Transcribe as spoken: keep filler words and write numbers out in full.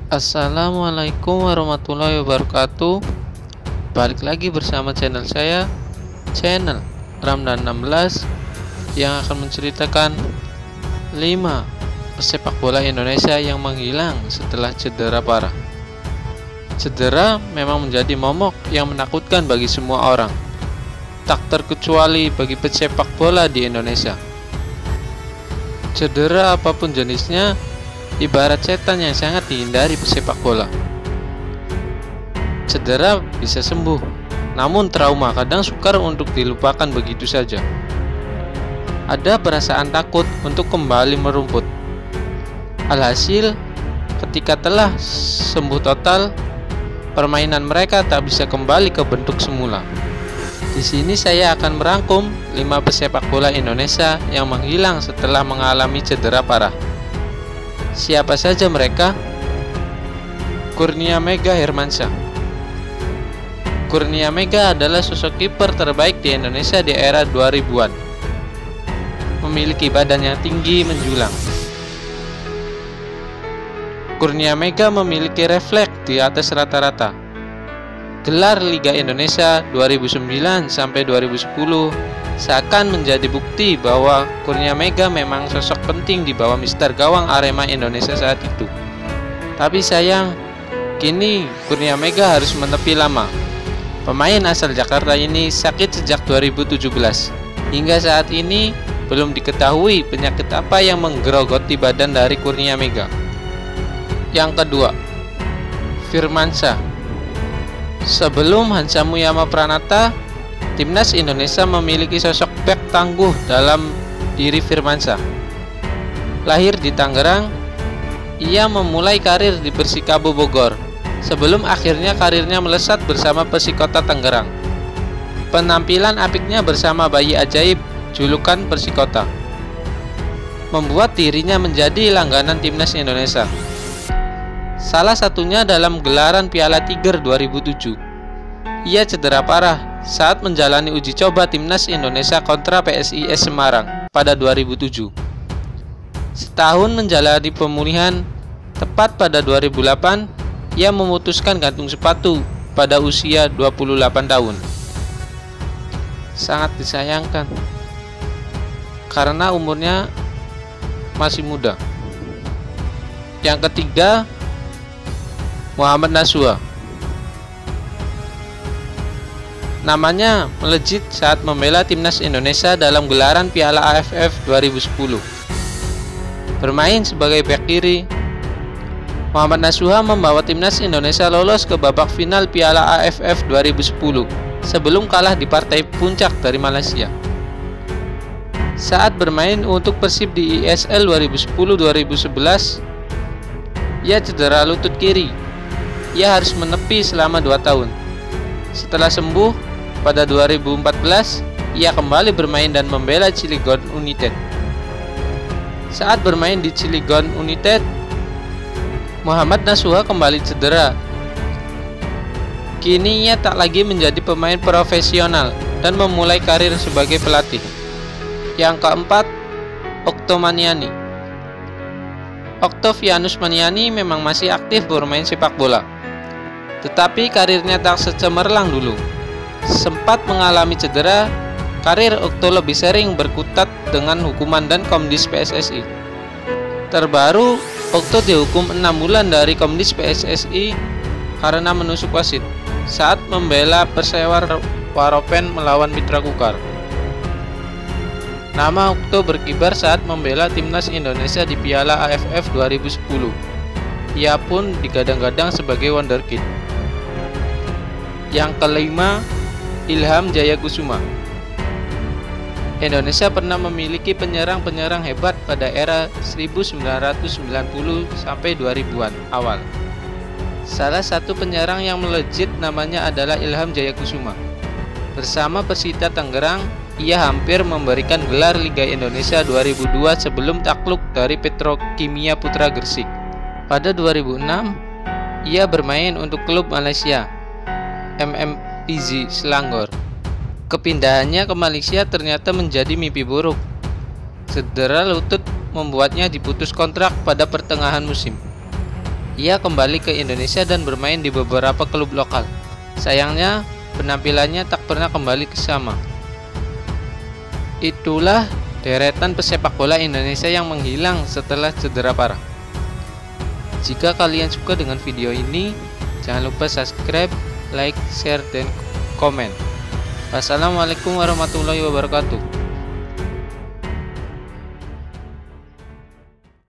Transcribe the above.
Assalamualaikum warahmatullahi wabarakatuh. Balik lagi bersama channel saya, channel Ramdan enam belas, yang akan menceritakan lima pesepak bola Indonesia yang menghilang setelah cedera parah. Cedera memang menjadi momok yang menakutkan bagi semua orang, tak terkecuali bagi pesepak bola di Indonesia. Cedera apapun jenisnya ibarat setan yang sangat dihindari pesepak bola. Cedera bisa sembuh, namun trauma kadang sukar untuk dilupakan begitu saja. Ada perasaan takut untuk kembali merumput. Alhasil, ketika telah sembuh total, permainan mereka tak bisa kembali ke bentuk semula. Di sini saya akan merangkum lima pesepak bola Indonesia yang menghilang setelah mengalami cedera parah. Siapa saja mereka? Kurnia Mega Hermansyah. Kurnia Mega adalah sosok kiper terbaik di Indonesia di era dua ribuan. Memiliki badan yang tinggi menjulang. Kurnia Mega memiliki refleks di atas rata-rata. Gelar Liga Indonesia dua ribu sembilan sampai dua ribu sepuluh seakan menjadi bukti bahwa Kurnia Mega memang sosok penting di bawah mister gawang Arema Indonesia saat itu. Tapi sayang, kini Kurnia Mega harus menepi lama. Pemain asal Jakarta ini sakit sejak dua ribu tujuh belas. Hingga saat ini belum diketahui penyakit apa yang menggerogoti badan dari Kurnia Mega. Yang kedua, Firmansyah. Sebelum Hansa Muyama Pranata, Timnas Indonesia memiliki sosok bek tangguh dalam diri Firmansyah. Lahir di Tangerang, ia memulai karir di Persikabo Bogor, sebelum akhirnya karirnya melesat bersama Persikota Tangerang. Penampilan apiknya bersama bayi ajaib, julukan Persikota, membuat dirinya menjadi langganan Timnas Indonesia. Salah satunya dalam gelaran Piala Tiger dua ribu tujuh. Ia cedera parah saat menjalani uji coba Timnas Indonesia kontra P S I S Semarang pada dua ribu tujuh. Setahun menjalani pemulihan, tepat pada dua ribu delapan, ia memutuskan gantung sepatu pada usia dua puluh delapan tahun. Sangat disayangkan, karena umurnya masih muda. Yang ketiga, Muhammad Nasuha. Namanya melejit saat membela Timnas Indonesia dalam gelaran Piala A F F dua ribu sepuluh. Bermain sebagai bek kiri, Muhammad Nasuha membawa Timnas Indonesia lolos ke babak final Piala A F F dua ribu sepuluh sebelum kalah di partai puncak dari Malaysia. Saat bermain untuk Persib di I S L dua ribu sepuluh dua ribu sebelas, ia cedera lutut kiri. Ia harus menepi selama dua tahun. Setelah sembuh, pada dua ribu empat belas, ia kembali bermain dan membela Cilegon United. Saat bermain di Cilegon United, Muhammad Nasuha kembali cedera. Kini ia tak lagi menjadi pemain profesional dan memulai karir sebagai pelatih. Yang keempat, Okto Maniani. Oktavianus Maniani memang masih aktif bermain sepak bola, tetapi karirnya tak secemerlang dulu. Sempat mengalami cedera, karir Okto lebih sering berkutat dengan hukuman dan Komdis P S S I. Terbaru, Okto dihukum enam bulan dari Komdis P S S I karena menusuk wasit saat membela Persewar Waropen melawan Mitra Kukar. Nama Okto berkibar saat membela Timnas Indonesia di Piala A F F dua ribu sepuluh. Ia pun digadang-gadang sebagai wonderkid. Yang kelima, Ilham Jaya Kusuma. Indonesia pernah memiliki penyerang-penyerang hebat pada era seribu sembilan ratus sembilan puluh sampai dua ribuan awal. Salah satu penyerang yang melejit namanya adalah Ilham Jaya Kusuma. Bersama Persita Tangerang, ia hampir memberikan gelar Liga Indonesia dua ribu dua sebelum takluk dari Petrokimia Putra Gresik. Pada dua ribu enam, ia bermain untuk klub Malaysia, M M P Z Selangor. Kepindahannya ke Malaysia ternyata menjadi mimpi buruk. Cedera lutut membuatnya diputus kontrak pada pertengahan musim. Ia kembali ke Indonesia dan bermain di beberapa klub lokal. Sayangnya, penampilannya tak pernah kembali ke sama. Itulah deretan pesepak bola Indonesia yang menghilang setelah cedera parah. Jika kalian suka dengan video ini, jangan lupa subscribe, like, share, dan komen. Wassalamualaikum warahmatullahi wabarakatuh.